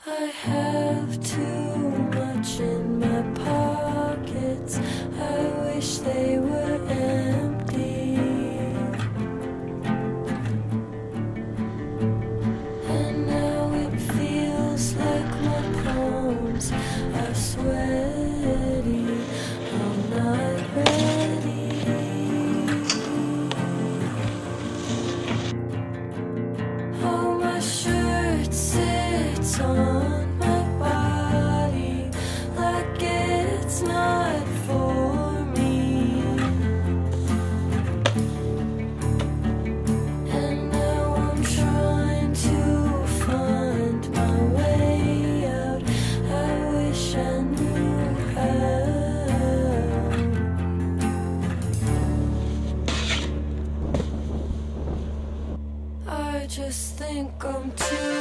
I have too much in my pockets. I wish they were empty. And now it feels like my palms are sweaty. I'm not ready. Oh, my shirt sits on my body like it's not for me. And now I'm trying to find my way out. I wish I knew how. I just think I'm too